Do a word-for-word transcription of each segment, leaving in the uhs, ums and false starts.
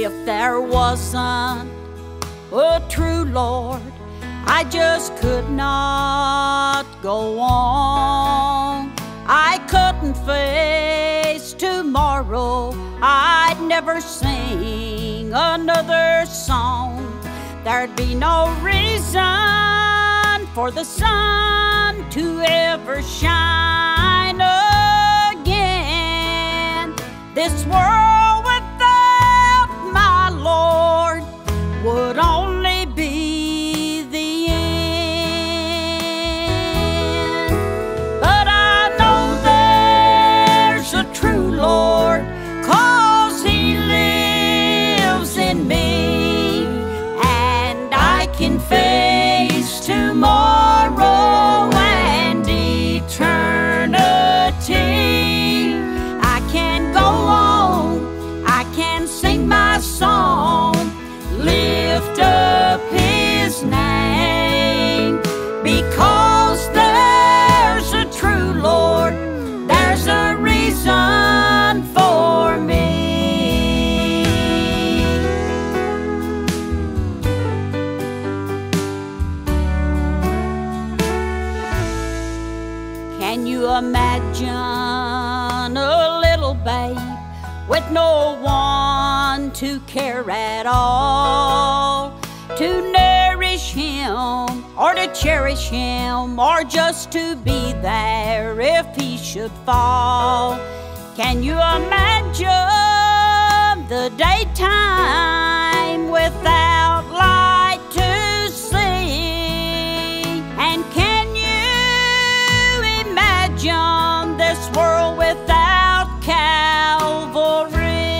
If there wasn't a true Lord, I just could not go on. I couldn't face tomorrow. I'd never sing another song. There'd be no reason for the sun to ever shine again. This world without my Lord would only be the end. But I know there's a true Lord, 'cause He lives in me, and I can face tomorrow and eternity. I can go on, I can sing my song, lift up His name, because there's a true Lord, there's a reason for me. Can you imagine a little babe with no one to care at all, to nourish him or to cherish him, or just to be there if he should fall? Can you imagine the daytime without light to see? And can you imagine this world without Calvary?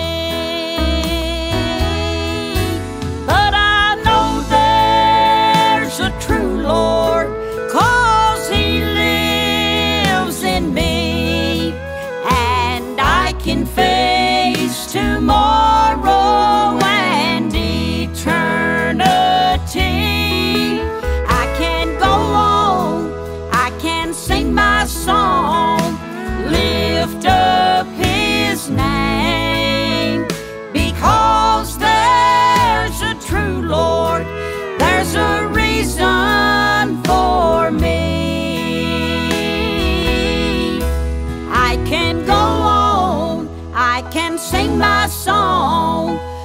But I know there's a true Lord, 'cause He lives in me, and I can face tomorrow and eternity. I can go on, I can sing my song, lift up His name, because there's a true Lord, there's a reason for me. I can go on, I can sing my song,